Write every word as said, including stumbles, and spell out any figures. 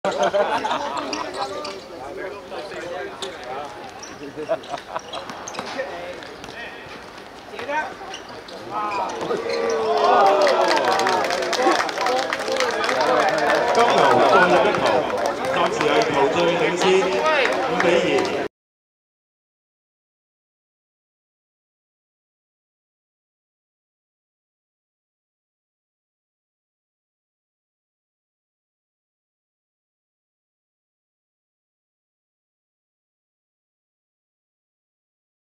金牛再入一球，暫時係球隊領先五比二。